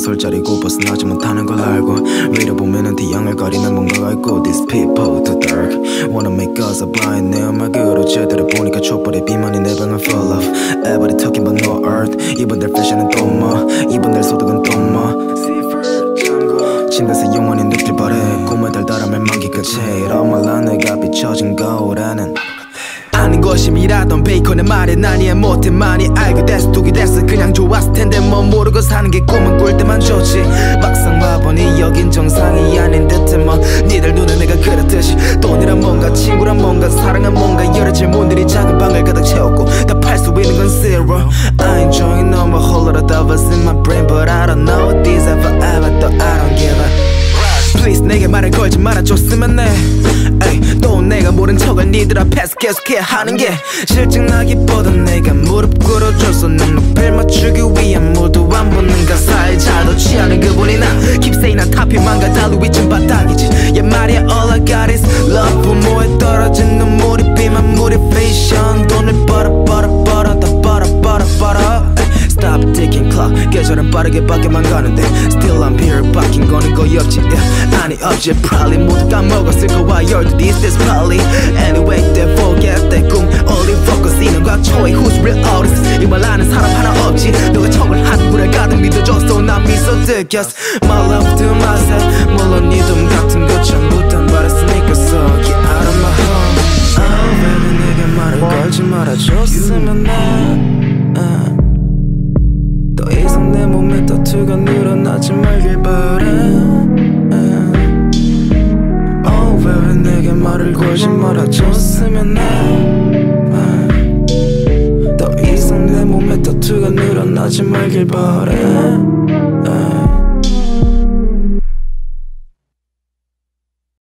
설 자리고 벗어나지 못하는 걸 알고 위로 보면은 뒤양을 가리는 뭔가가 있고 These people too dark Wanna make us a blind 내 음악으로 제대로 보니까 촛불의 비만이 내 방을 full of Everybody talking about no earth 이분들 패션은 또 뭐 이분들 소득은 또 뭐 침대에서 영원히 눕길 바래 꿈을 달달함을 만기 끝에 이러말라 내가 비춰진 거울에는 아는 것이 미라던 베이컨의 말에 난 이해 못해 많이 알고 됐어 뚝이 됐어 그냥 좋았을 텐데 뭐 모르고 사는 게 꿈은 꿀 때만 좋지 막상 와보니 여긴 정상이 아닌 듯해 뭐 니들 눈에 내가 그렇듯이 돈이란 뭔가 친구란 뭔가 사랑은 뭔가 여러 질문들이 작은 방을 가득 채웠고 답할 수 있는 건 zero I enjoy no more whole lot of dollars in my brain but I don't know what these ever though I don't give a Please 내게 말을 걸지 말아줬으면 해 또 내가 모른 척을 니들 앞에서 계속해야 하는 게 실증나기보다 내가 무릎 꿇어줘서 난 높을 맞추기 위한 물도 안 붙는 가사에 자도 취하는 그분이 나 Keep saying 난 타피만가 달로 위층 바닥이지 Yeah 말이야 all I got is love 부모에 떨어진 눈물이 비만 motivation 돈을 벌어 Stop ticking clock 계절은 빠르게 바뀌어만 가는데 Still I'm here 바뀐 거는 거의 없지 yeah. 아니 없지 probably 모두 까먹었을 거야 You're the this probably Anyway they forget that 꿈 Only focus 이는 과초의 Who's real artist 이 말 아는 사람 하나 없지 너가 척을 하는 불알 가득 믿어줬어 난 미소 뜯겼어 My love to myself 물론 네 돈 같은 거 전부 다 말했으니까 So get out of my home Oh baby 내게 말을 걸지 말아줬으면 해 더 이상 내 몸에 타투가 늘어나지 말길 바래 Oh baby 내게 말을 걸지 말아줬으면 해 더 이상 내 몸에 타투가 늘어나지 말길 바래